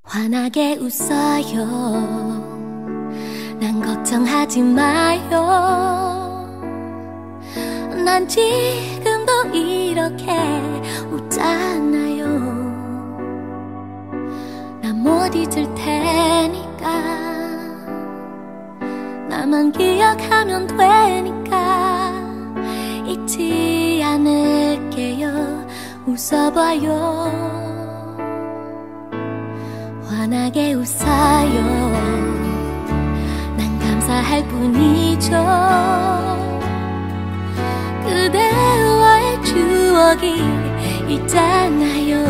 환하게 웃어요. 난 걱정하지 마요. 난 지금도 이렇게 웃잖아요. 난 못 잊을 테니까. 나만 기억하면 되니까 잊지 않을게요. 웃어봐요. 환하게 웃어요. 난 감사할 뿐이죠. 그대와의 추억이 있잖아요.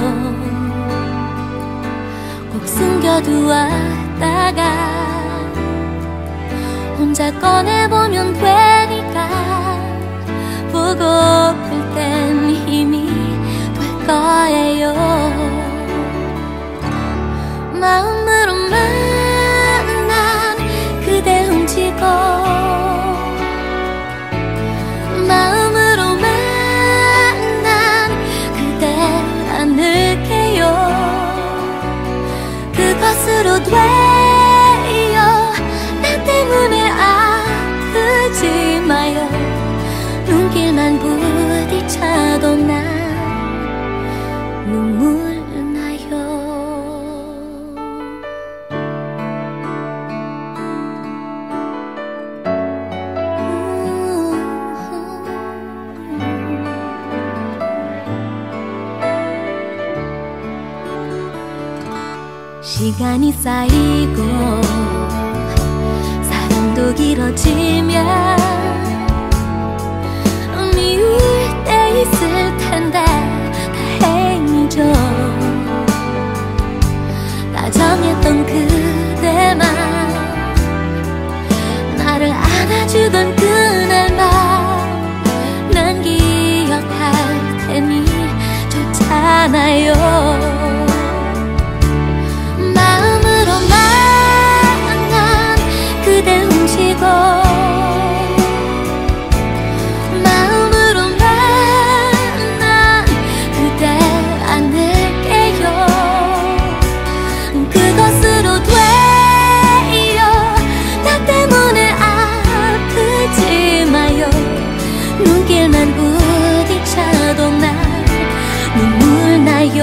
꼭 숨겨두었다가 혼자 꺼내보면 되니까 보고플 땐 힘이 될 거예요. 마음으로만 난 그대 훔치고 마음으로만 난 그대 안을게요. 그것으로 돼요. 나 때문에 아프지 마요. 눈길만 부딪혀도 난 눈물 시간이 쌓이고 사랑도 길어지면 미울 때 있을 텐데 다행이죠. 다정했던 그대만 나를 안아주던 그날만 난 기억할 테니 좋잖아요. 눈길만 부딪혀도 난 눈물 나요.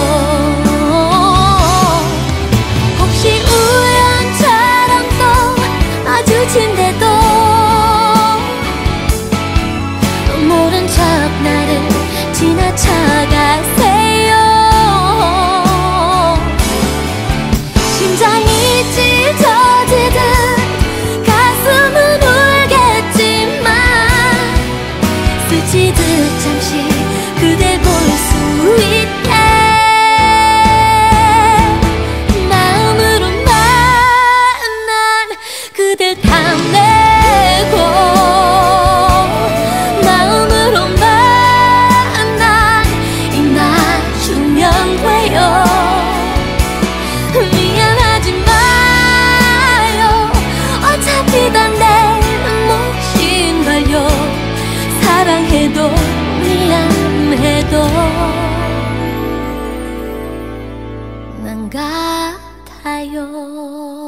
혹시 우연처럼 또 마주친데도 모른 척 나를 지나쳐가세요. 심장이 찢어지듯 가슴은 스치듯 잠시 그댈 볼 수 있게 마음으로만 난 그댈 탐내고 마음으로만 난 입맞추면 돼요. 미안하지 마요. 어차피 다 내 몫인걸요. 사랑해도 미안해도 난 같아요.